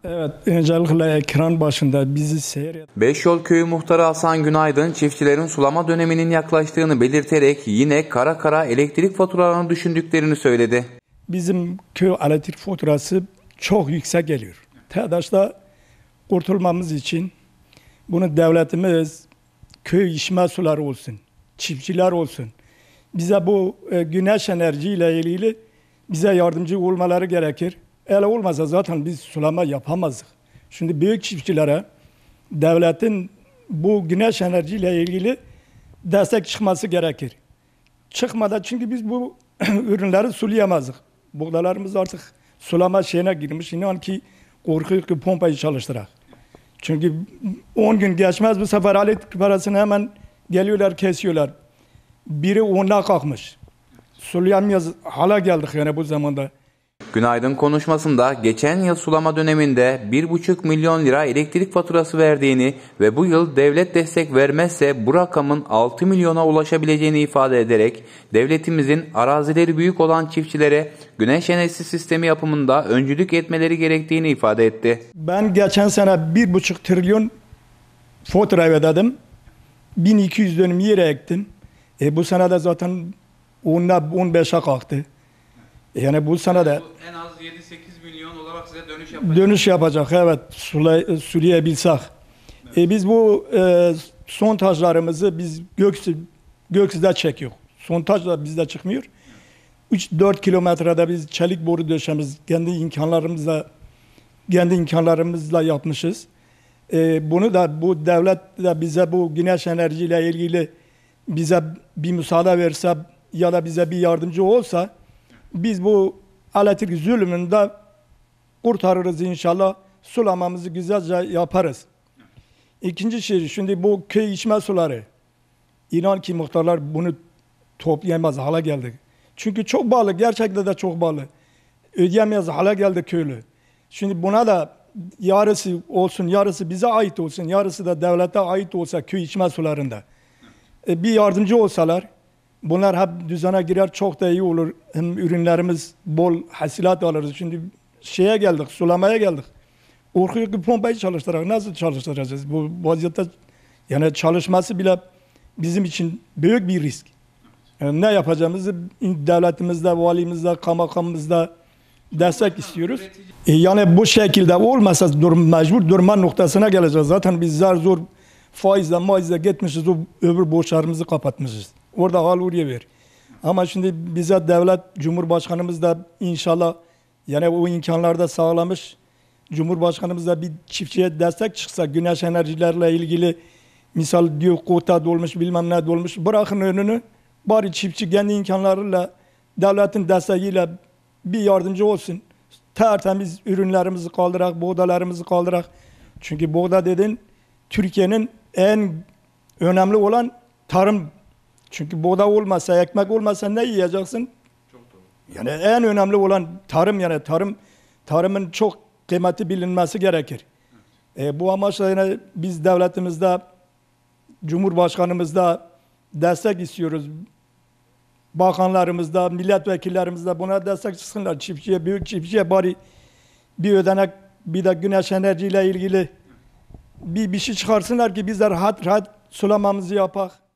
Evet, öncelikle ekran başında bizi seyret. Beşyol Köyü Muhtarı Hasan Günaydın, çiftçilerin sulama döneminin yaklaştığını belirterek yine kara kara elektrik faturalarını düşündüklerini söyledi. Bizim köy elektrik faturası çok yüksek geliyor. TEDAŞ'ta kurtulmamız için bunu devletimiz, köy içme suları olsun, çiftçiler olsun, bize bu güneş enerjiyle ilgili bize yardımcı olmaları gerekir. Öyle olmasa zaten biz sulama yapamazdık. Şimdi büyük çiftçilere devletin bu güneş enerjiyle ilgili destek çıkması gerekir. Çıkmadan çünkü biz bu ürünleri sulayamazdık. Buğdalarımız artık sulama şeyine girmiş. İnan ki korkuyor ki pompayı çalıştırak. Çünkü 10 gün geçmez bu sefer elektrik parasını hemen geliyorlar kesiyorlar. Biri ona kalkmış. Sulayamayız hala geldik yani bu zamanda. Günaydın konuşmasında geçen yıl sulama döneminde 1,5 milyon lira elektrik faturası verdiğini ve bu yıl devlet destek vermezse bu rakamın 6 milyona ulaşabileceğini ifade ederek devletimizin arazileri büyük olan çiftçilere güneş enerjisi sistemi yapımında öncülük etmeleri gerektiğini ifade etti. Ben geçen sene 1,5 trilyon fatura ödedim. 1200 dönüm yere ektim. Bu sene de zaten 15'e kalktı. Yani bu sene de en az 7-8 milyon olarak size dönüş yapacak. Dönüş yapacak, evet, sulayabilsek. Evet. Biz bu sontajlarımızı biz Göksüz'de çekiyor. Sontaj da bizde çıkmıyor. 3-4 kilometrede biz çelik boru döşemiz kendi imkanlarımızla yapmışız. Bunu da bu devlet de bize bu güneş enerjiyle ilgili bize bir müsaade verse ya da bize bir yardımcı olsa biz bu elektrik zulmünde kurtarırız inşallah. Sulamamızı güzelce yaparız. İkinci şey, şimdi bu köy içme suları. İnan ki muhtarlar bunu toplayamaz hale geldi. Çünkü çok bağlı, gerçekten de çok bağlı. Ödeyemez hale geldi köylü. Şimdi buna da yarısı olsun, yarısı bize ait olsun, yarısı da devlete ait olsa köy içme sularında. Bir yardımcı olsalar, bunlar hep düzene girer, çok da iyi olur. Hem ürünlerimiz bol hasilat alırız. Şimdi şeye geldik, sulamaya geldik. Korkuyor ki pompayı çalıştırarak nasıl çalıştıracağız? Bu vaziyette yani çalışması bile bizim için büyük bir risk. Yani ne yapacağımızı devletimizde, valimizde, kaymakamımızda destek istiyoruz. Yani bu şekilde olmasa mecbur durma noktasına geleceğiz. Zaten biz zor faizle gitmişiz, o öbür borçlarımızı kapatmışız. Orada hal oraya ver. Ama şimdi bize devlet, Cumhurbaşkanımız da inşallah yani o imkanlarda sağlamış. Cumhurbaşkanımız da bir çiftçiye destek çıksa, güneş enerjilerle ilgili misal diyor kota dolmuş, bilmem ne dolmuş. Bırakın önünü, bari çiftçi kendi imkanlarıyla, devletin desteğiyle bir yardımcı olsun. Tertemiz ürünlerimizi kaldırak, buğdalarımızı kaldırak. Çünkü buğda dedin, Türkiye'nin en önemli olan tarım. Çünkü buğda olmasa, ekmek olmasa ne yiyeceksin? Çok doğru. Yani en önemli olan tarım, yani tarımın çok kıymeti bilinmesi gerekir. Evet. Bu amaçla yine biz devletimizde, Cumhurbaşkanımızda destek istiyoruz. Bakanlarımızda, milletvekillerimizde buna destek çıksınlar. Çiftçiye, büyük çiftçiye bari bir ödenek, bir de güneş enerjiyle ilgili bir şey çıkarsınlar ki bizler rahat sulamamızı yapak.